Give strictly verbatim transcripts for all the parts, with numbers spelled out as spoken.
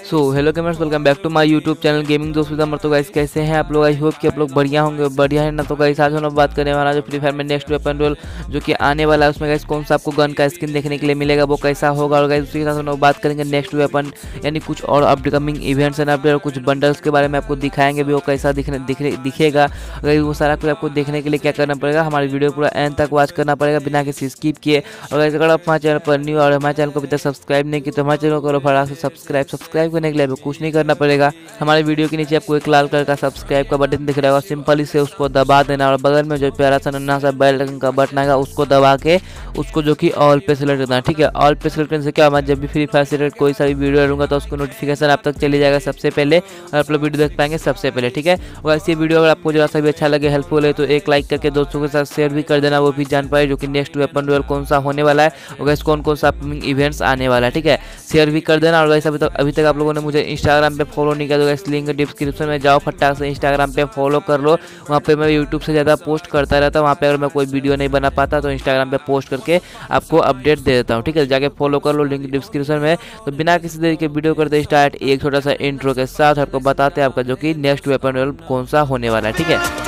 So hello gamers, welcome back to my YouTube channel gaming दोस्त with. तो guys कैसे हैं आप लोग? आई होप कि आप लोग बढ़िया होंगे। बढ़िया है ना? तो गाइस आज हम लोग बात करने वाला जो फ्री फायर में नेक्स्ट वेपन रोल जो कि आने वाला है, उसमें गाइस कौन सा आपको गन का स्किन देखने के लिए मिलेगा, वो कैसा होगा। और गाइस उसी के साथ हम लोग बात करेंगे नेक्स्ट वेपन यानी कुछ और अपकमिंग इवेंट्स एंड अपडेट और कुछ बंडल्स के बारे में आपको दिखाएंगे भी, वो कैसा दिखने दिखने दिखेगा। अगर वो सारा कुछ आपको देखने के लिए क्या करना पड़ेगा, हमारी वीडियो पूरा एंड तक वॉच करना पड़ेगा बिना किसी स्किप किए। और गाइस अगर आप हमारे चैनल पर न्यू और हमारे चैनल को अभी तक सब्सक्राइब नहीं की तो हमारे चैनल को करो फटाक से सब्सक्राइब। सब्सक्राइब करने के लिए कुछ नहीं करना पड़ेगा, हमारे वीडियो के नीचे आपको एक लाल कलर का सब्सक्राइब का बटन दिख रहा होगा, सिंपली से उसको दबा देना। और बगल में जो प्यारा सा नन्हा सा बेल आइकन का बटन आएगा उसको दबा के उसको जो कि ऑल पे सेलेक्ट करना है। ठीक है, ऑल पे सेलेक्ट करने से क्या होगा, जब भी फ्री फायर से रिलेटेड कोई सा भी वीडियो डालूंगा तो उसको नोटिफिकेशन आप तक चली जाएगा सबसे पहले और आप लोग वीडियो देख पाएंगे सबसे पहले। ठीक है, और ऐसी वीडियो अगर आपको जरा सा भी अच्छा लगे, हेल्पफुल है, तो एक लाइक करके दोस्तों के साथ शेयर भी कर देना, वो भी जान पाए जो कि नेक्स्ट वेपन डुएल कौन सा होने वाला है और गाइस कौन कौन सा अपकमिंग इवेंट्स आने वाला है। ठीक है, शेयर भी कर देना। और गाइस अभी तक अभी तक आप लोगों ने मुझे इंस्टाग्राम पे फॉलो नहीं किया तो गाइस लिंक डिस्क्रिप्शन में जाओ, फटाक से इंस्टाग्राम पे फॉलो कर लो। वहाँ पे मैं यूट्यूब से ज़्यादा पोस्ट करता रहता हूँ, वहाँ पे अगर मैं कोई वीडियो नहीं बना पाता तो इंस्टाग्राम पे पोस्ट करके आपको अपडेट दे देता हूँ। ठीक है, जाके फॉलो कर लो, लिंक डिस्क्रिप्शन में। तो बिना किसी देरी के वीडियो करते स्टार्ट एक छोटा सा इंट्रो के साथ आपको बताते हैं आपका जो कि नेक्स्ट वेपन रोल कौन सा होने वाला है। ठीक है,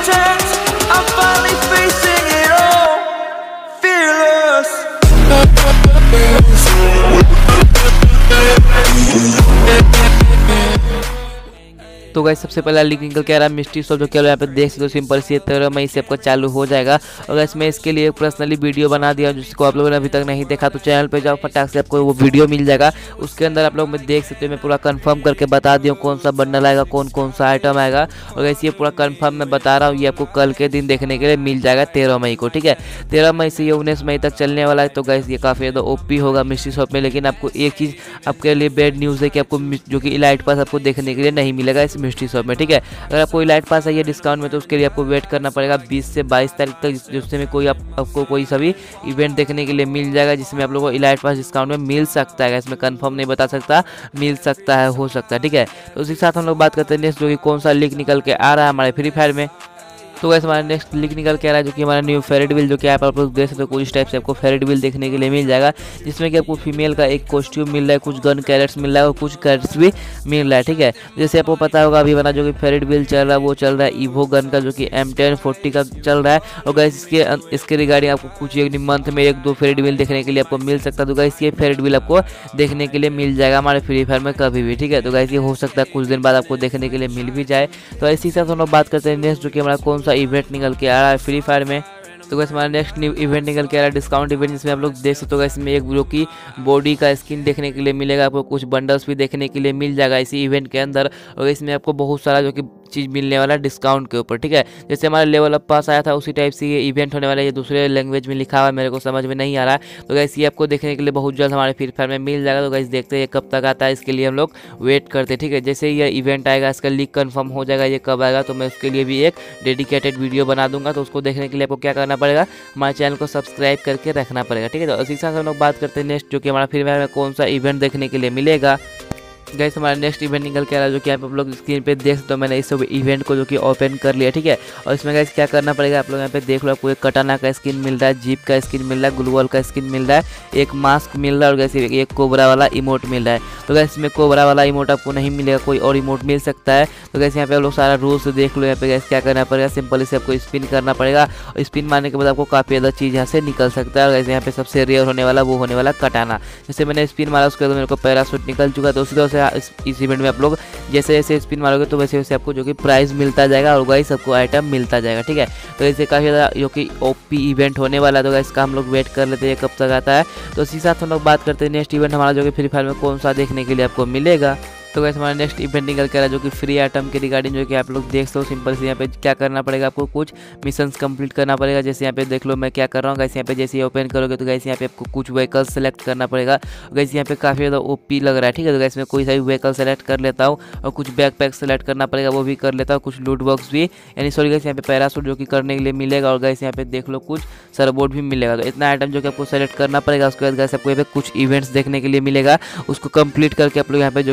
तो गाइस सबसे पहला लिंक निकल के आ रहा है मिस्ट्री शॉप, जो कि यहाँ पे देख सकते हो सिंपल सी तेरह मई से आपका चालू हो जाएगा। और गाइस मैं इसके लिए पर्सनली वीडियो बना दिया जिसको आप लोगों ने अभी तक नहीं देखा तो चैनल पे जाओ, फटाक से आपको वो वीडियो मिल जाएगा। उसके अंदर आप लोग में देख सकते हो मैं पूरा कंफर्म करके बता दिया कौन सा बंडल आएगा, कौन कौन सा आइटम आएगा। और गाइस ये पूरा कंफर्म मैं बता रहा हूँ, ये आपको कल के दिन देखने के लिए मिल जाएगा तेरह मई को। ठीक है, तेरह मई से ये उन्नीस मई तक चलने वाला है। तो गाइस ये काफ़ी ज़्यादा ओपी होगा मिस्ट्री शॉप में। लेकिन आपको एक चीज़ आपके लिए बैड न्यूज़ है कि आपको जो कि इलाइट पास आपको देखने के लिए नहीं मिलेगा इस मिस्ट्री शॉप में। ठीक है, अगर आपको इलाइट पास है ये डिस्काउंट में तो उसके लिए आपको वेट करना पड़ेगा बीस से बाईस तारीख तक, जिसमें कोई आप, आपको कोई सभी इवेंट देखने के लिए मिल जाएगा जिसमें आप लोगों को इलाइट पास डिस्काउंट में मिल सकता है। इसमें कंफर्म नहीं बता सकता, मिल सकता है, हो सकता है। ठीक है, तो उसी के साथ हम लोग बात करते हैं नेक्स्ट जो कि कौन सा लीक निकल के आ रहा है हमारे फ्री फायर में। तो वैसे हमारा नेक्स्ट लीक निकल के आ रहा है जो कि हमारा न्यू फेरेट व्हील, जो कि आप लोग देख सकते हो कुछ टाइप से आपको फेरेट व्हील देखने के लिए मिल जाएगा, जिसमें कि आपको फीमेल का एक कॉस्ट्यूम मिल रहा है, कुछ गन कैरेट्स मिल रहा है और कुछ कैरेट्स भी मिल रहा है। ठीक है, जैसे आपको पता होगा अभी बना जो कि फेरेट व्हील चल रहा है वो चल रहा है ईवो गन का, जो कि एम टेन फोर्टी का चल रहा है। और गाइस इसके इसके रिगार्डिंग आपको कुछ एक मंथ में एक दो फेरेट व्हील देखने के लिए आपको मिल सकता है। तो गाइस ये फेरेट व्हील आपको देखने के लिए मिल जाएगा हमारे फ्री फायर में कभी भी। ठीक है, तो गाइस ये हो सकता है कुछ दिन बाद आपको देखने के लिए मिल भी जाए। तो इसी के साथ हम लोग बात करते हैं नेक्स्ट जो कि हमारा कौन सा इवेंट निकल के आ रहा है फ्री फायर में। तो गाइस हमारा नेक्स्ट न्यू इवेंट निकल के आ रहा है डिस्काउंट इवेंट, जिसमें आप लोग देख सकते हो इसमें एक जो कि बॉडी का स्किन देखने के लिए मिलेगा, आपको कुछ बंडल्स भी देखने के लिए मिल जाएगा इसी इवेंट के अंदर। और इसमें आपको बहुत सारा जो कि चीज़ मिलने वाला है डिस्काउंट के ऊपर। ठीक है, जैसे हमारा लेवल अप पास आया था उसी टाइप से ये इवेंट होने वाला है। ये दूसरे लैंग्वेज में लिखा हुआ है, मेरे को समझ में नहीं आ रहा है। तो गाइस ये आपको देखने के लिए बहुत जल्द हमारे फ्री फायर में मिल जाएगा। तो गाइस देखते हैं ये कब तक आता है, इसके लिए हम लोग वेट करते हैं। ठीक है, जैसे ये इवेंट आएगा इसका लीक कंफर्म हो जाएगा ये कब आएगा, तो मैं उसके लिए भी एक डेडिकेटेड वीडियो बना दूंगा। तो उसको देखने के लिए आपको क्या करना पड़ेगा, हमारे चैनल को सब्सक्राइब करके रखना पड़ेगा। ठीक है, तो इसी के साथ हम लोग बात करते हैं नेक्स्ट जो कि हमारा फ्री फायर में कौन सा इवेंट देखने के लिए मिलेगा। गाइस हमारा नेक्स्ट इवेंट निकल के आ रहा है जो कि आप लोग स्क्रीन पे देख सकते हो। मैंने इस सब इवेंट को जो कि ओपन कर लिया। ठीक है, और इसमें गाइस क्या करना पड़ेगा, आप लोग यहाँ पे देख लो, आपको एक कटाना का स्किन मिल रहा है, जीप का स्किन मिल रहा है, ग्लूवॉल का स्किन मिल रहा है, एक मास्क मिल रहा है और गाइस एक कोबरा वाला इमोट मिल रहा है। तो गाइस इसमें कोबरा वाला इमोट आपको नहीं मिलेगा, कोई और इमोट मिल सकता है। तो गाइस यहाँ पे आप लोग सारा रूल्स देख लो। यहाँ पे गाइस क्या करना पड़ेगा, सिंपली से आपको स्पिन करना पड़ेगा और स्पिन मारने के बाद आपको काफ़ी ज़्यादा चीज़ यहाँ से निकल सकता है। और गाइस यहाँ पे सबसे रेयर होने वाला वो होने वाला कटाना, जैसे मैंने स्पिन मारा उसके बाद मेरे को पैराशूट निकल चुका। तो उसी तरह से इस इवेंट में आप लोग जैसे जैसे स्पिन मारोगे तो वैसे वैसे आपको जो कि प्राइस मिलता जाएगा और गाइस सबको आइटम मिलता जाएगा। ठीक है, तो ऐसे काफ़ी ज़्यादा जो कि ओपी इवेंट होने वाला है। तो गाइस का हम लोग वेट कर लेते हैं कब तक आता है। तो इसी साथ हम लोग बात करते हैं नेक्स्ट इवेंट हमारा जो कि फ्री फायर में कौन सा देखने के लिए आपको मिलेगा। तो गाइस हमारा नेक्स्ट इवेंट निकल कर रहा है जो कि फ्री आइटम के रिगार्डिंग, जो कि आप लोग देख सकते हो। सिंपल से यहाँ पे क्या करना पड़ेगा, आपको कुछ मिशंस कंप्लीट करना पड़ेगा। जैसे यहाँ पे देख लो मैं क्या कर रहा हूँ गाइस, यहाँ पे जैसे ओपन करोगे तो गाइस यहाँ पे आपको कुछ व्हीकल सेलेक्ट करना पड़ेगा। गाइस यहाँ पे काफ़ी ज़्यादा ओपी लग रहा है। ठीक है, तो गाइस मैं कोई सा भी व्हीकल सेलेक्ट कर लेता हूँ और कुछ बैकपैक सेलेक्ट करना पड़ेगा, वो भी कर लेता हूँ। कुछ लूट बॉक्स भी यानी सॉरी गाइस यहाँ पे पैराशूट जो कि करने के लिए मिलेगा। और गाइस यहाँ पे देख लो कुछ सरबोर्ड भी मिलेगा। तो इतना आइटम जो कि आपको सेलेक्ट करना पड़ेगा। उसके बाद गाइस आपको यहाँ पे कुछ इवेंट्स देखने के लिए मिलेगा, उसको कंप्लीट करके आप लोग यहाँ पे जो कि जब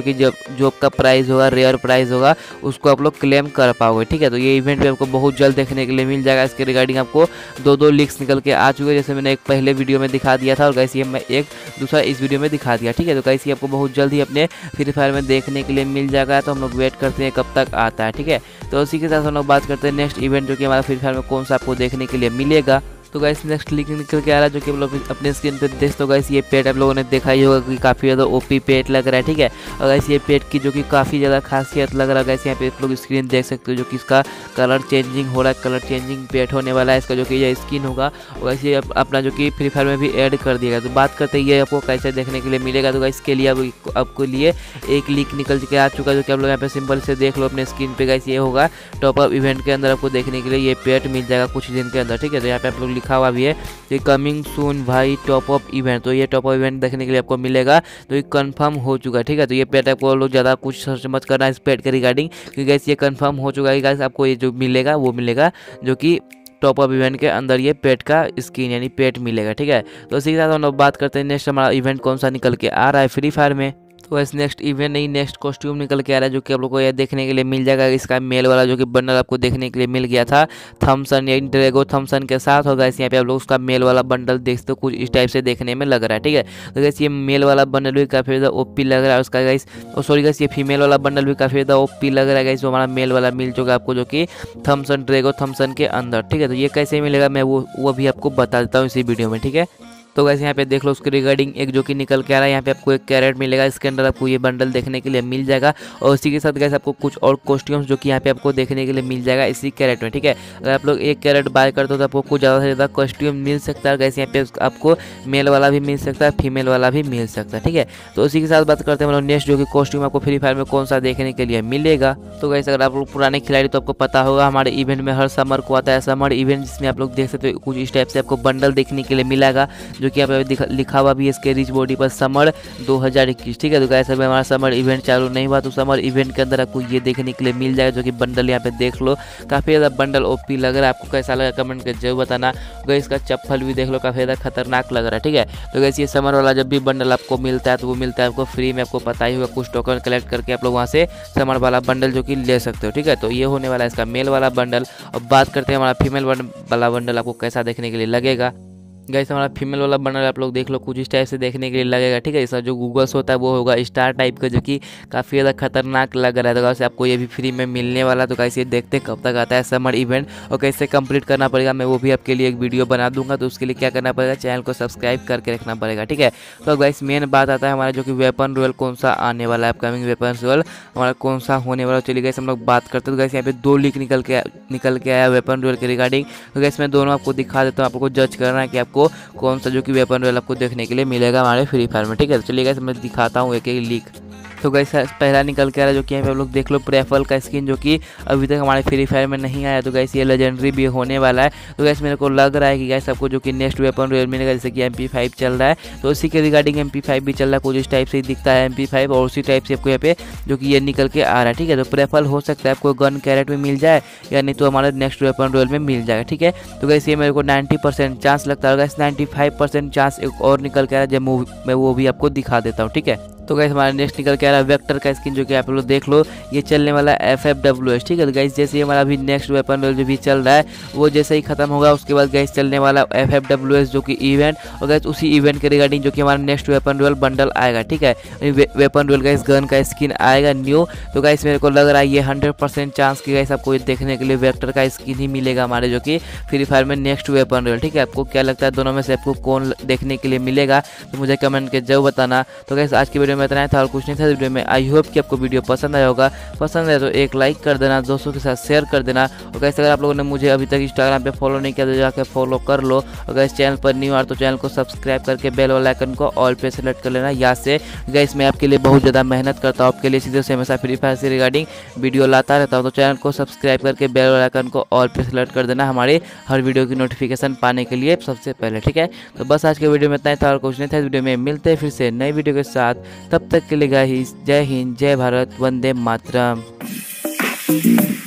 जो आपका प्राइज़ होगा, रेयर प्राइज़ होगा, उसको आप लोग क्लेम कर पाओगे। ठीक है, तो ये इवेंट भी आपको बहुत जल्द देखने के लिए मिल जाएगा। इसके रिगार्डिंग आपको दो दो लीक्स निकल के आ चुके हैं, जैसे मैंने एक पहले वीडियो में दिखा दिया था और गाइस ये मैं एक दूसरा इस वीडियो में दिखा दिया। ठीक है, तो गाइस ये आपको बहुत जल्द ही अपने फ्री फायर में देखने के लिए मिल जाएगा। तो हम लोग वेट करते हैं कब तक आता है। ठीक है, तो उसी के साथ हम लोग बात करते हैं नेक्स्ट इवेंट जो कि हमारा फ्री फायर में कौन सा आपको देखने के लिए मिलेगा। तो गाइस नेक्स्ट लीक निकल के आ रहा है जो कि आप लोग अपने स्क्रीन पे देख। तो गाइस ये पेट आप लोगों ने देखा ही होगा कि काफ़ी ज़्यादा ओपी पेट लग रहा है। ठीक है, और गाइस ये पेट की जो कि काफ़ी ज़्यादा खासियत लग रहा है। गाइस यहाँ पे आप लोग स्क्रीन देख सकते हो जो कि इसका कलर चेंजिंग हो रहा है, कलर चेंजिंग पेट होने वाला है इसका जो कि ये स्किन होगा। और गाइस ये अपना जो कि फ्री फायर में भी ऐड कर दिया गया। तो बात करते हैं ये आपको कैसे देखने के लिए मिलेगा। तो गाइस इसके लिए अब आपको लिए एक लीक निकल के आ चुका है जो कि आप लोग यहाँ पे सिंपल से देख लो अपने स्क्रीन पे। गाइस ये होगा टॉप अप इवेंट के अंदर आपको देखने के लिए ये पेट मिल जाएगा कुछ दिन के अंदर। ठीक है, तो यहाँ पे आप लोग लिखा हुआ भी है ये कमिंग सून भाई टॉप अप इवेंट। तो ये टॉप अप इवेंट देखने के लिए आपको मिलेगा, तो ये कंफर्म हो चुका है। ठीक है, तो ये पेट आपको लोग ज़्यादा कुछ सर्च मत करना इस पेट के रिगार्डिंग, क्योंकि गाइस ये कंफर्म हो चुका है। गाइस आपको ये जो मिलेगा वो मिलेगा जो कि टॉप अप इवेंट के अंदर ये पेट का स्किन यानी पेट मिलेगा। ठीक है, तो इसी के साथ हम लोग बात करते हैं नेक्स्ट हमारा इवेंट कौन सा निकल के आ रहा है फ्री फायर में। तो वैसे नेक्स्ट इवेंट नहीं नेक्स्ट कॉस्ट्यूम निकल के आ रहा है जो कि आप लोग को यह देखने के लिए मिल जाएगा। इसका मेल वाला जो कि बंडल आपको देखने के लिए मिल गया था थम्सन या ड्रैगो थम्सन के साथ होगा। इस यहाँ पे आप लोग उसका मेल वाला बंडल देख सकते हो, कुछ इस टाइप से देखने में लग रहा है। ठीक है, तो गैस ये मेल वाला बंडल भी काफ़ी ज़्यादा ओपी लग रहा है उसका गाइस। और सॉरी गाइस ये फीमेल वाला बंडल भी काफ़ी ज़्यादा ओपी लग रहा है गाइस। जो हमारा मेल वाला मिल चुका है आपको जो कि थम्सन ड्रैगो थम्सन के अंदर। ठीक है, तो ये कैसे मिलेगा मैं वो वो भी आपको बता देता हूँ इसी वीडियो में। ठीक है, तो गाइस यहाँ पे देख लो उसके रिगार्डिंग एक जो कि निकल के आ रहा है। यहाँ पे आपको एक कैरेट मिलेगा, इसके अंदर आपको ये बंडल देखने के लिए मिल जाएगा। और उसी के साथ गाइस आपको कुछ और कॉस्ट्यूम्स जो कि यहाँ पे आपको देखने के लिए मिल जाएगा इसी कैरेट में। ठीक है, अगर आप लोग एक कैरेट बाय करते हो तो आपको कुछ ज़्यादा से ज़्यादा कॉस्ट्यूम मिल सकता है। गाइस यहाँ पे आपको मेल वाला भी मिल सकता है, फीमेल वाला भी मिल सकता है। ठीक है, तो उसी के साथ बात करते हैं हम लोग नेक्स्ट जो कि कॉस्ट्यूम आपको फ्री फायर में कौन सा देखने के लिए मिलेगा। तो गाइस अगर आप लोग पुराने खिलाड़ी तो आपको पता होगा हमारे इवेंट में हर समर को आता है समर इवेंट, जिसमें आप लोग देख सकते हो कुछ इस टाइप से आपको बंडल देखने के लिए मिलेगा जो कि यहाँ पे लिखा हुआ भी इसके रिच बॉडी पर समर दो हज़ार इक्कीस। ठीक है, तो गाइस अभी हमारा समर इवेंट चालू नहीं हुआ तो समर इवेंट के अंदर आपको ये देखने के लिए मिल जाएगा जो कि बंडल यहाँ पे देख लो। काफ़ी ज़्यादा बंडल ओपी लग रहा है, आपको कैसा लगा कमेंट कर जरूर बताना। गाइस इसका चप्पल भी देख लो काफ़ी ज़्यादा खतरनाक लग रहा है। ठीक है, तो गाइस ये समर वाला जब भी बंडल आपको मिलता है तो वो मिलता है आपको फ्री में, आपको पता ही होगा कुछ टोकन कलेक्ट करके आप लोग वहाँ से समर वाला बंडल जो कि ले सकते हो। ठीक है, तो ये होने वाला है इसका मेल वाला बंडल। अब बात करते हैं हमारा फीमेल वाला बंडल आपको कैसा देखने के लिए लगेगा। गाइस हमारा फीमेल वाला बंडल आप लोग देख लो कुछ इस टाइप से देखने के लिए लगेगा। ठीक है, इसका जो गूगल्स होता है वो होगा स्टार टाइप का जो कि काफ़ी ज़्यादा खतरनाक लग रहा है। तो गाइस आपको ये भी फ्री में मिलने वाला। तो गाइस ये देखते हैं कब तक आता है समर इवेंट और कैसे कंप्लीट करना पड़ेगा, मैं वो भी आपके लिए एक वीडियो बना दूंगा। तो उसके लिए क्या करना पड़ेगा, चैनल को सब्सक्राइब करके रखना पड़ेगा। ठीक है, तो गाइस मेन बात आता है हमारा जो कि वेपन रॉयल कौन सा आने वाला है, अपकमिंग वेपन रॉयल हमारा कौन सा होने वाला। चलिए गाइस हम लोग बात करते हैं। तो गाइस यहाँ पे दो लीक निकल के निकल के आया वेपन रॉयल के रिगार्डिंग। तो गाइस मैं दोनों आपको दिखा देता हूँ, आपको जज करना है कि आपको कौन सा जो कि वेपन रॉयल आपको देखने के लिए मिलेगा हमारे फ्री फायर में। ठीक है, तो चलिए गाइस मैं दिखाता हूँ एक एक लीक। तो गाइस पहला निकल के आ रहा है जो कि यहाँ पे आप लोग देख लो प्रेफल का स्किन जो कि अभी तक हमारे फ्री फायर में नहीं आया। तो गाइस ये लेजेंडरी भी होने वाला है। तो गाइस मेरे को लग रहा है कि गाइस आपको जो कि नेक्स्ट वेपन रॉयल मिलेगा, जैसे कि एम पी फाइव चल रहा है तो उसी के रिगार्डिंग एम पी फाइव भी चल रहा है, कुछ इस टाइप से ही दिखता है एम पी फाइव और उसी टाइप से आपको यहाँ पे जो कि ये निकल के आ रहा है। ठीक है, तो प्रेफल हो सकता है आपको गन कैरेट में मिल जाए या नहीं तो हमारे नेक्स्ट वेपन रॉयल में मिल जाएगा। ठीक है, तो गाइस ये मेरे को नाइन्टी परसेंट चांस लगता है। Guys ninety five percent chance एक और निकल के आ रहा है जब मैं वो भी आपको दिखा देता हूँ। ठीक है, तो गाइस हमारा नेक्स्ट निकल के आ रहा है वेक्टर का स्किन जो कि आप लोग देख लो ये चलने वाला है एफ एफ डब्ल्यू एस। ठीक है, तो गाइस जैसे हमारा अभी नेक्स्ट वेपन रॉयल जो भी चल रहा है वो जैसे ही खत्म होगा उसके बाद गाइस चलने वाला एफ एफ डब्ल्यू एस जो कि इवेंट, और गाइस उसी इवेंट के रिगार्डिंग जो कि हमारा नेक्स्ट वेपन रॉयल बंडल आएगा। ठीक है, वे, वेपन रॉयल गाइस गन का स्किन आएगा न्यू। तो गाइस मेरे को लग रहा है ये हंड्रेड परसेंट चांस की गाइस आपको देखने के लिए वेक्टर का स्किन ही मिलेगा हमारे जो कि फ्री फायर में नेक्स्ट वेपन रॉयल। ठीक है, आपको क्या लगता है दोनों में से आपको कौन देखने के लिए मिलेगा तो मुझे कमेंट के जरूर बताना। तो गाइस आज की वीडियो में इतना ही था और कुछ नहीं था वीडियो में। आई होप कि आपको वीडियो पसंद आया होगा, पसंद है तो एक लाइक कर देना, दोस्तों के साथ शेयर कर देना। और गाइस अगर आप लोगों ने मुझे अभी तक इंस्टाग्राम पे फॉलो नहीं किया तो जाकर फॉलो कर लो। और गाइस चैनल पर न्यू आ तो चैनल को सब्सक्राइब करके बेल वाला आइकन को ऑल पे सेलेक्ट कर लेना। याद से गाइस मैं आपके लिए बहुत ज़्यादा मेहनत करता हूँ, आपके लिए सीधे से हमेशा फ्री फायर से रिगार्डिंग वीडियो लाता रहता हूँ। तो चैनल को सब्सक्राइब करके बेल वाला आइकन को ऑल पे सेलेक्ट कर देना हमारे हर वीडियो की नोटिफिकेशन पाने के लिए सबसे पहले। ठीक है, तो बस आज के वीडियो में इतना ही था और कुछ नहीं था। इस वीडियो में मिलते हैं फिर से नई वीडियो के साथ, तब तक के लिए गाइस जय हिंद, जय भारत, वंदे मातरम।